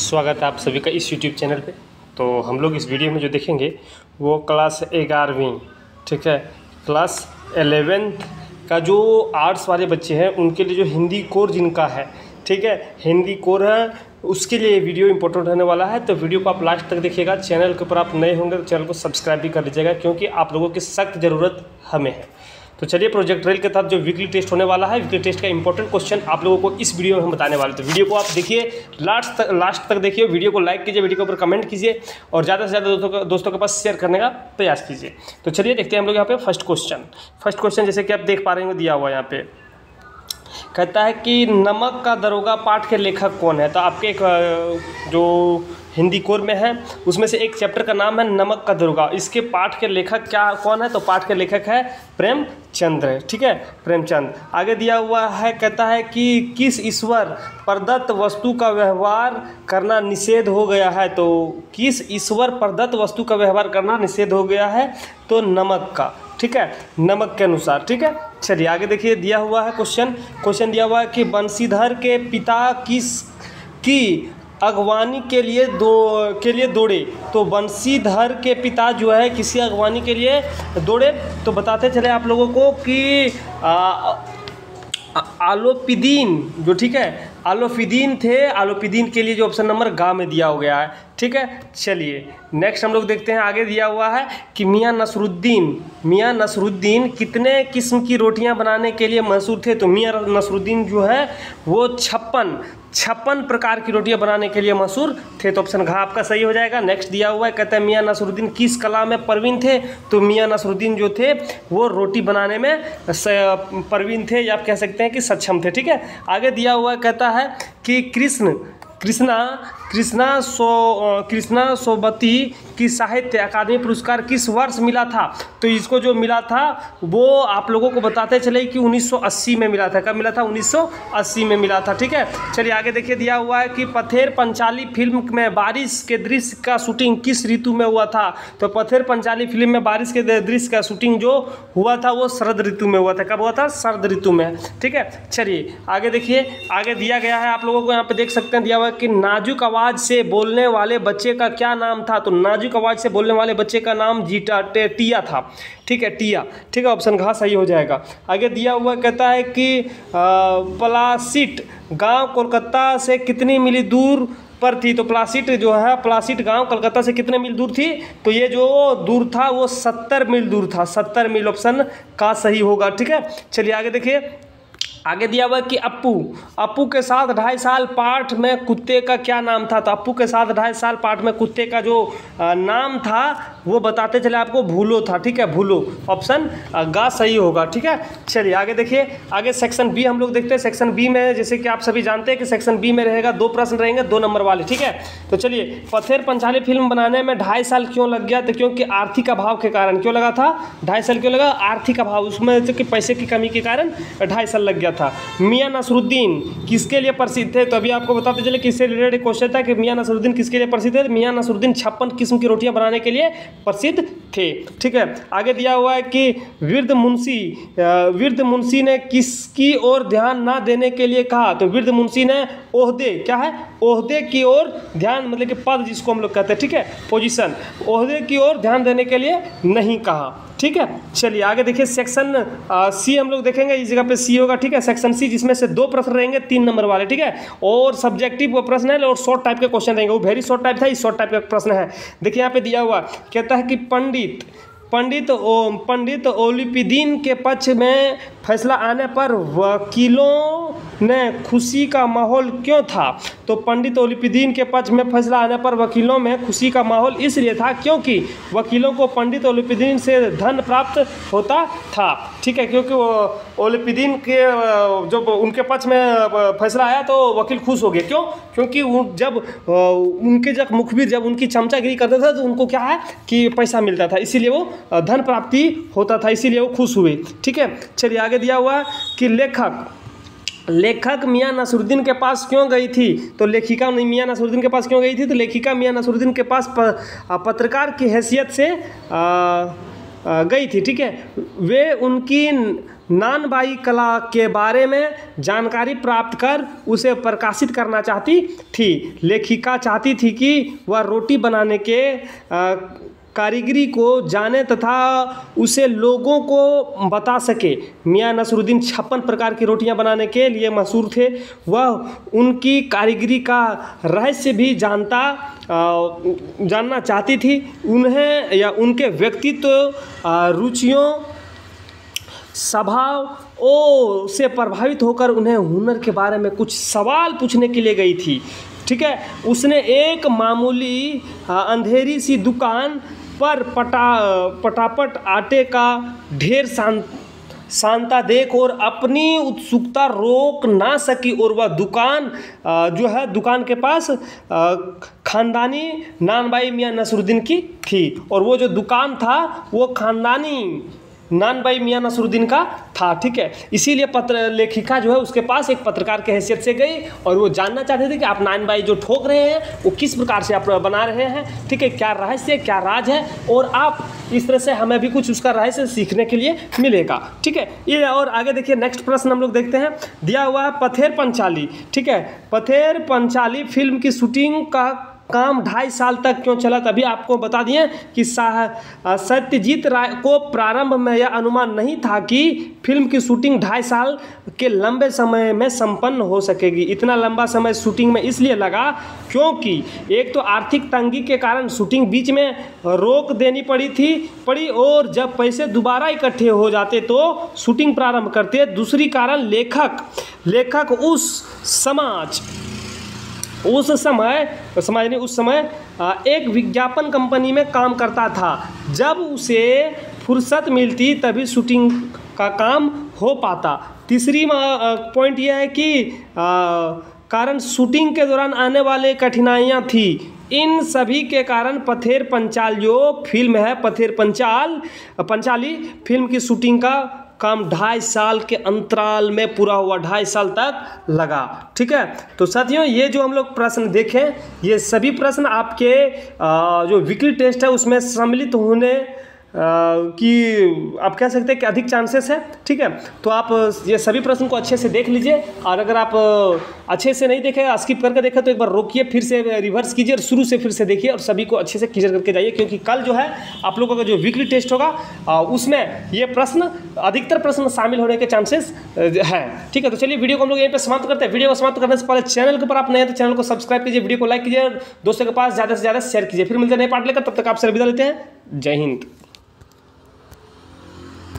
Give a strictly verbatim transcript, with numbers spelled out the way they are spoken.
स्वागत है आप सभी का इस यूट्यूब चैनल पे। तो हम लोग इस वीडियो में जो देखेंगे वो क्लास ग्यारहवीं, ठीक है, क्लास एलेवेंथ का जो आर्ट्स वाले बच्चे हैं उनके लिए जो हिंदी कोर जिनका है, ठीक है, हिंदी कोर है, उसके लिए वीडियो इंपॉर्टेंट होने वाला है। तो वीडियो को आप लास्ट तक देखिएगा। चैनल के ऊपर आप नए होंगे तो चैनल को सब्सक्राइब भी कर लीजिएगा, क्योंकि आप लोगों की सख्त ज़रूरत हमें है। तो चलिए, प्रोजेक्ट रेल के तहत जो वीकली टेस्ट होने वाला है, वीकली टेस्ट का इंपॉर्टेंट क्वेश्चन आप लोगों को इस वीडियो में हम बताने वाले। तो वीडियो को आप देखिए, लास्ट तक लास्ट तक देखिए, वीडियो को लाइक कीजिए, वीडियो के ऊपर कमेंट कीजिए और ज़्यादा से ज़्यादा दोस्तों दोस्तों के पास शेयर करने का प्रयास कीजिए। तो चलिए देखते हैं हम लोग यहाँ पे फर्स्ट क्वेश्चन। फर्स्ट क्वेश्चन जैसे कि आप देख पा रहे हैं दिया हुआ यहाँ पे, कहता है कि नमक का दरोगा पाठ के लेखक कौन है। तो आपके एक जो हिंदी कोर में है उसमें से एक चैप्टर का नाम है नमक का दरोगा। इसके पाठ के लेखक क्या कौन है? तो पाठ के लेखक है प्रेमचंद है, ठीक है, प्रेमचंद। आगे दिया हुआ है, कहता है कि किस ईश्वर प्रदत्त वस्तु का व्यवहार करना निषेध हो गया है। तो किस ईश्वर प्रदत्त वस्तु का व्यवहार करना निषेध हो गया है? तो नमक का, ठीक है, नमक के अनुसार, ठीक है। चलिए आगे देखिए, दिया हुआ है क्वेश्चन क्वेश्चन दिया हुआ है कि बंशीधर के पिता किस की अगवानी के लिए दो के लिए दौड़े। तो बंशीधर के पिता जो है किसी अगवानी के लिए दौड़े। तो बताते चले आप लोगों को कि आ, आलोपिदीन जो, ठीक है, आलोपिदीन थे। आलोपिदीन के लिए जो ऑप्शन नंबर गा में दिया हो गया है, ठीक है। चलिए नेक्स्ट हम लोग देखते हैं, आगे दिया हुआ है कि मियां नसरुद्दीन मियां नसरुद्दीन कितने किस्म की रोटियां बनाने के लिए मशहूर थे। तो मियां नसरुद्दीन जो है वो छप्पन छप्पन प्रकार की रोटियां बनाने के लिए मशहूर थे। तो ऑप्शन घा आपका सही हो जाएगा। नेक्स्ट दिया हुआ है, कहता है मियां नसरुद्दीन किस कला में प्रवीण थे। तो मियां नसरुद्दीन जो थे वो रोटी बनाने में प्रवीण थे, या आप कह सकते हैं कि सक्षम थे, ठीक है। आगे दिया हुआ कहता है कि कृष्ण कृष्णा कृष्णा सो कृष्णा सोबती की साहित्य अकादमी पुरस्कार किस वर्ष मिला था। तो इसको जो मिला था वो आप लोगों को बताते चले कि उन्नीस सौ अस्सी में मिला था। कब मिला था? उन्नीस सौ अस्सी में मिला था, ठीक है। चलिए आगे देखिए, दिया हुआ है कि पथेर पंचाली फिल्म में बारिश के दृश्य का शूटिंग किस ऋतु में हुआ था। तो पथेर पंचाली फिल्म में बारिश के दृश्य का शूटिंग जो हुआ था वो शरद ऋतु में हुआ था। कब हुआ था? शरद ऋतु में, ठीक है। चलिए आगे देखिए, आगे दिया गया है आप लोगों को यहाँ पे देख सकते हैं, दिया हुआ है कि नाजुक आवाज़ से बोलने वाले बच्चे का क्या नाम था। तो नाजुक आवाज़ से बोलने वाले बच्चे का नाम जीटा टिया था, ठीक है, टिया, ठीक है, ऑप्शन घा सही हो जाएगा। आगे दिया हुआ कहता है कि प्लासीट गांव कोलकाता से कितनी मील दूर पर थी। तो प्लासीट जो है, प्लासीट गांव कलकत्ता से कितने मील दूर थी। तो ये जो दूर था वो सत्तर मील दूर था, सत्तर मील, ऑप्शन का सही होगा, ठीक है। चलिए आगे देखिए, आगे दिया हुआ कि अप्पू अप्पू के साथ ढाई साल पाठ में कुत्ते का क्या नाम था। तो अप्पू के साथ ढाई साल पाठ में कुत्ते का जो नाम था वो बताते चले आपको भूलो था, ठीक है, भूलो, ऑप्शन गा सही होगा, ठीक है। चलिए आगे देखिए, आगे सेक्शन बी हम लोग देखते हैं। सेक्शन बी में जैसे कि आप सभी जानते हैं कि सेक्शन बी में रहेगा दो प्रश्न रहेंगे, दो नंबर वाले, ठीक है। तो चलिए, पथेर पंचाली फिल्म बनाने में ढाई साल क्यों लग गया। तो क्योंकि आर्थिक अभाव के कारण। क्यों लगा था ढाई साल? क्यों लगा? आर्थिक अभाव, उसमें कि पैसे की कमी के कारण ढाई साल लग गया था। मियां नसरुद्दीन किसके लिए प्रसिद्ध थे। तो अभी आपको बताते चले किससे रिलेटेड क्वेश्चन था कि मियां नसरुद्दीन किसके लिए प्रसिद्ध थे। मियां नसरुद्दीन छप्पन किस्म की रोटियां बनाने के लिए प्रसिद्ध थे, ठीक है। आगे दिया हुआ है कि वृद्ध मुंशी वृद्ध मुंशी ने किसकी ओर ध्यान ना देने के लिए कहा। तो वृद्ध मुंशी ने ओहदे, क्या है, ओहदे की ओर ध्यान, मतलब कि पद जिसको हम लोग कहते हैं, ठीक है, पोजीशन, ओहदे की ओर ध्यान देने के लिए नहीं कहा, ठीक है। चलिए आगे देखिए, सेक्शन सी हम लोग देखेंगे, इस जगह पे सी होगा, ठीक है, सेक्शन सी, जिसमें से दो प्रश्न रहेंगे तीन नंबर वाले, ठीक है, और सब्जेक्टिव प्रश्न है और शॉर्ट टाइप के क्वेश्चन रहेंगे। वो वेरी शॉर्ट टाइप था, इस शॉर्ट टाइप का प्रश्न है। देखिए यहाँ पे दिया हुआ कहता है कि पंडित पंडित पंडित ओलिपिदीन के पक्ष में फैसला आने पर वकीलों ने खुशी का माहौल क्यों था। तो पंडित ओलिपिदीन के पक्ष में फैसला आने पर वकीलों में खुशी का माहौल इसलिए था क्योंकि वकीलों को पंडित ओलिपिदीन से धन प्राप्त होता था, ठीक है। क्योंकि ओलिपिदीन के जब उनके पक्ष में फैसला आया तो वकील खुश हो गए। क्यों? क्योंकि जब उनके जब मुखबिर जब उनकी चमचागिरी करते थे तो उनको क्या है कि पैसा मिलता था, इसीलिए वो धन प्राप्ति होता था, इसीलिए वो खुश हुए, ठीक है। चलिए आगे दिया हुआ कि लेखक लेखक मियां नसरुद्दीन के पास क्यों गई थी। तो लेखिका मियां नसरुद्दीन के पास क्यों गई थी। तो लेखिका मियां नसरुद्दीन के पास पत्रकार की हैसियत से आ, गई थी, ठीक है। वे उनकी नानबाई कला के बारे में जानकारी प्राप्त कर उसे प्रकाशित करना चाहती थी। लेखिका चाहती थी कि वह रोटी बनाने के आ, कारीगरी को जाने तथा उसे लोगों को बता सके। मियां नसरुद्दीन छप्पन प्रकार की रोटियां बनाने के लिए मशहूर थे। वह उनकी कारीगरी का रहस्य भी जानता आ, जानना चाहती थी। उन्हें या उनके व्यक्तित्व, रुचियों, स्वभाव ओ से प्रभावित होकर उन्हें हुनर के बारे में कुछ सवाल पूछने के लिए गई थी। ठीक है, उसने एक मामूली अंधेरी सी दुकान पर पटा पटापट आटे का ढेर शांत शांता देख और अपनी उत्सुकता रोक ना सकी और वह दुकान जो है दुकान के पास ख़ानदानी नानबाई मियां नसरुद्दीन की थी। और वो जो दुकान था वो ख़ानदानी नानबाई मियां नसरुद्दीन का था। ठीक है, इसीलिए पत्र लेखिका जो है उसके पास एक पत्रकार के हैसियत से गई और वो जानना चाहते थे कि आप नानबाई जो ठोक रहे हैं वो किस प्रकार से आप बना रहे हैं। ठीक है, क्या रहस्य, क्या राज है, और आप इस तरह से हमें भी कुछ उसका रहस्य सीखने के लिए मिलेगा। ठीक है, ये और आगे देखिए नेक्स्ट प्रश्न हम लोग देखते हैं। दिया हुआ है पथेर पंचाली। ठीक है, पथेर पंचाली फिल्म की शूटिंग का काम ढाई साल तक क्यों चला? तभी आपको बता दिए कि सत्यजीत राय को प्रारंभ में यह अनुमान नहीं था कि फिल्म की शूटिंग ढाई साल के लंबे समय में संपन्न हो सकेगी। इतना लंबा समय शूटिंग में इसलिए लगा क्योंकि एक तो आर्थिक तंगी के कारण शूटिंग बीच में रोक देनी पड़ी थी पड़ी और जब पैसे दोबारा इकट्ठे हो जाते तो शूटिंग प्रारंभ करते। दूसरी कारण लेखक लेखक उस समाज उस समय समाज ने उस समय एक विज्ञापन कंपनी में काम करता था। जब उसे फुर्सत मिलती तभी शूटिंग का काम हो पाता। तीसरी पॉइंट यह है कि कारण शूटिंग के दौरान आने वाले कठिनाइयाँ थी। इन सभी के कारण पथेर पंचाल जो फिल्म है पथेर पंचाल पंचाली फिल्म की शूटिंग का काम ढाई साल के अंतराल में पूरा हुआ, ढाई साल तक लगा। ठीक है, तो साथियों ये जो हम लोग प्रश्न देखें ये सभी प्रश्न आपके जो वीकली टेस्ट है उसमें सम्मिलित होने कि आप कह सकते हैं कि अधिक चांसेस है। ठीक है, तो आप ये सभी प्रश्न को अच्छे से देख लीजिए और अगर आप अच्छे से नहीं देखे, स्किप करके देखें तो एक बार रोकिए, फिर से रिवर्स कीजिए और शुरू से फिर से देखिए और सभी को अच्छे से क्लियर करके जाइए, क्योंकि कल जो है आप लोगों का जो वीकली टेस्ट होगा उसमें ये प्रश्न अधिकतर प्रश्न शामिल होने के चांसेस है। ठीक है, तो चलिए वीडियो को हम लोग यहीं पर समाप्त करते हैं। वीडियो को समाप्त करने से पहले चैनल के ऊपर आप नए हैं तो चैनल को सब्सक्राइब कीजिए, वीडियो को लाइक कीजिए और दोस्तों के पास ज़्यादा से ज़्यादा शेयर कीजिए। फिर मिलते हैं नए पार्ट लेकर, तब तक आप से विदा लेते हैं। जय हिंद।